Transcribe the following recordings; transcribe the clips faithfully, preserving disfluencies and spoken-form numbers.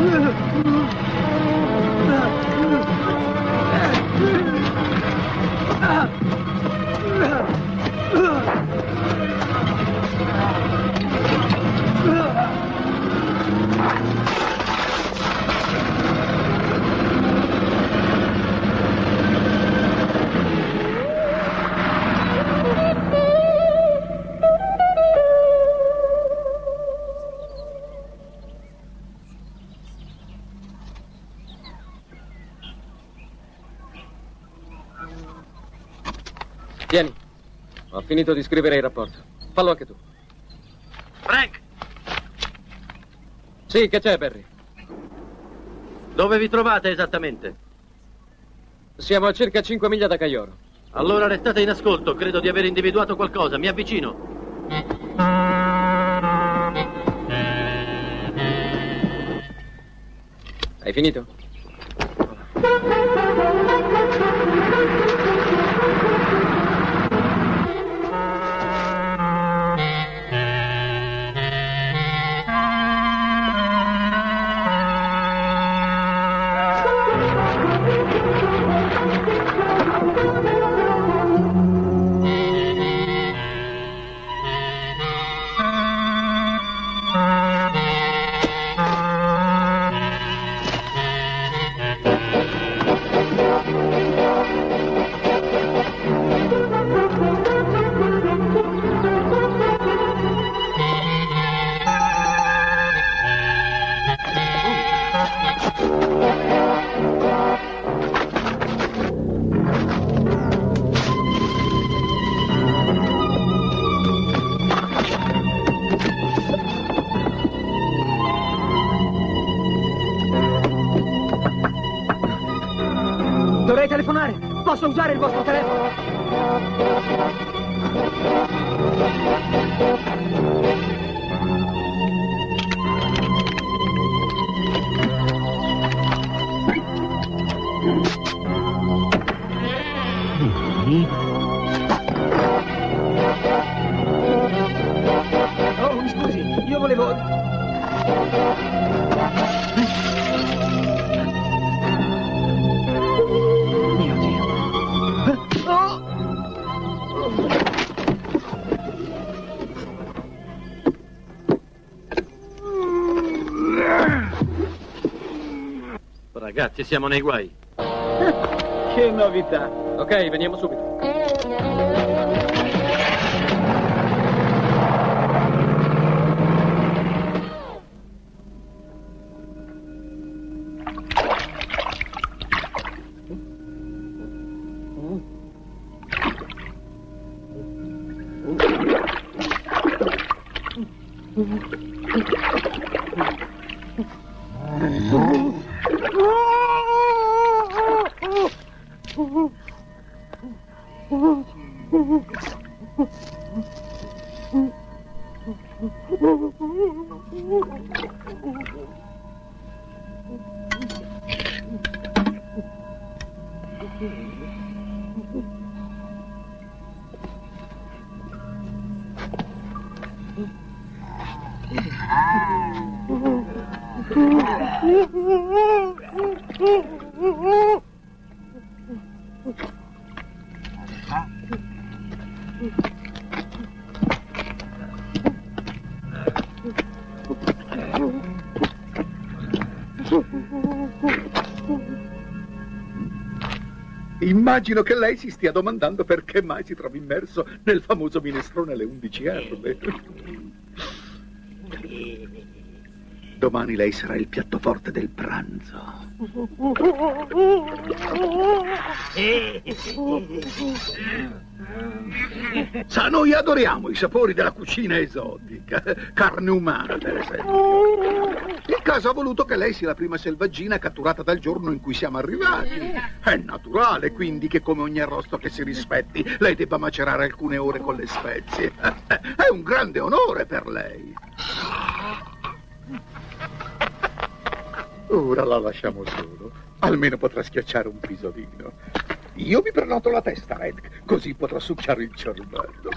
Tieni, ho finito di scrivere il rapporto. Fallo anche tu. Frank! Sì, che c'è, Barry? Dove vi trovate esattamente? Siamo a circa cinque miglia da Caioro. Allora restate in ascolto, credo di aver individuato qualcosa. Mi avvicino. Hai finito? Dovrei telefonare. Posso usare il vostro telefono? Oh, mi scusi, io volevo... Ragazzi, siamo nei guai. Che novità. Ok, veniamo subito. Immagino che lei si stia domandando perché mai si trova immerso nel famoso minestrone alle undici erbe. Domani lei sarà il piatto forte del pranzo. Sa, noi adoriamo i sapori della cucina esotica, carne umana per esempio. Il caso ha voluto che lei sia la prima selvaggina catturata dal giorno in cui siamo arrivati. È naturale quindi che, come ogni arrosto che si rispetti, lei debba macerare alcune ore con le spezie. È un grande onore per lei. Ora la lasciamo solo. Almeno potrà schiacciare un pisolino. Io mi prenoto la testa, Red, così potrà succhiare il cervello.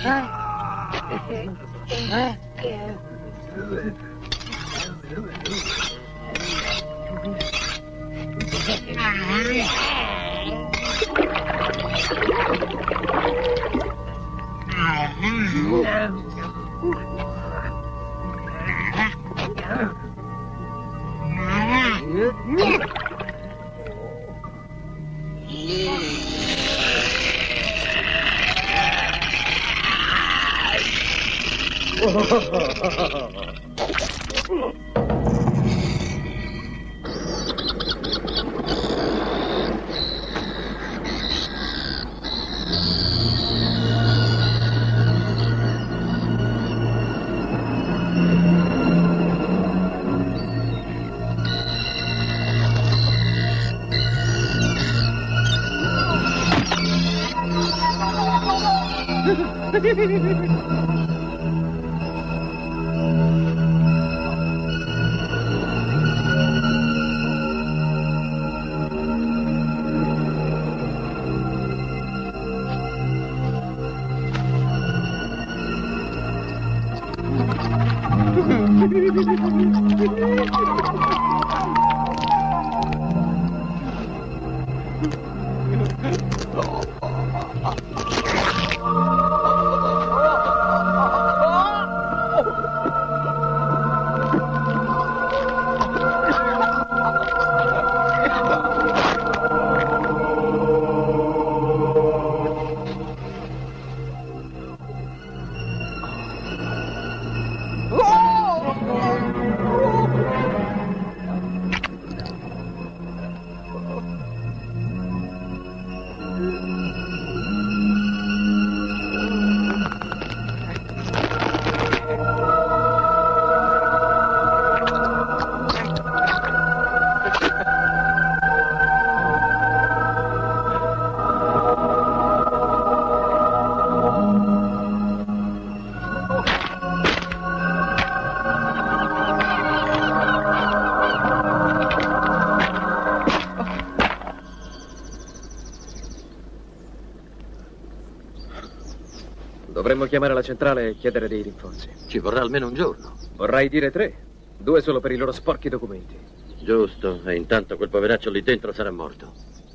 Dovremmo chiamare la centrale e chiedere dei rinforzi. Ci vorrà almeno un giorno. Vorrai dire tre. Due solo per i loro sporchi documenti. Giusto, e intanto quel poveraccio lì dentro sarà morto.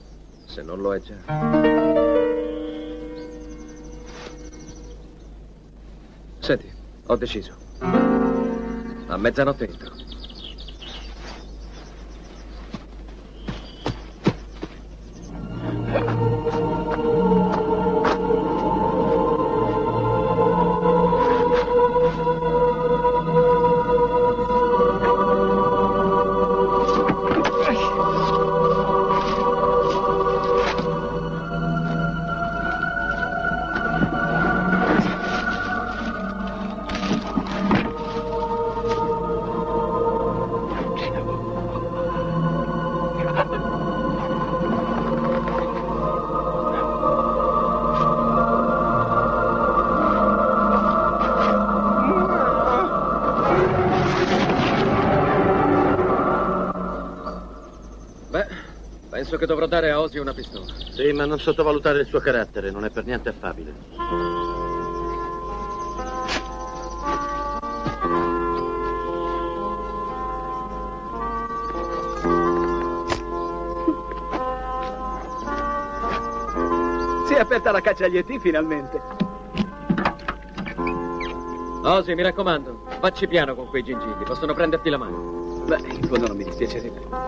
Se non lo è già. Senti, ho deciso. A mezzanotte entro. Penso che dovrò dare a Ozzy una pistola. Sì, ma non sottovalutare il suo carattere, non è per niente affabile. Si è aperta la caccia agli E T finalmente. Ozzy, mi raccomando, facci piano con quei gingilli, possono prenderti la mano. Beh, in fondo non mi dispiacerebbe.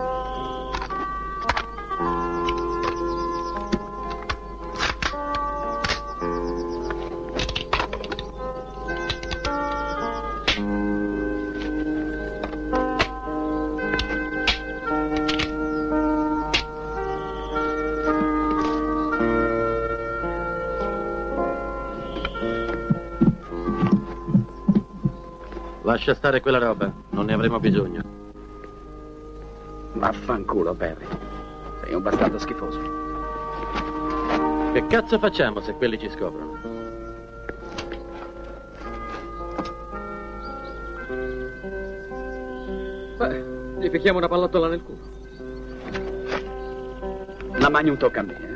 Lascia stare quella roba, non ne avremo bisogno. Vaffanculo, Perry. Sei un bastardo schifoso. Che cazzo facciamo se quelli ci scoprono? Beh, gli picchiamo una pallottola nel culo. La Magnum tocca a me.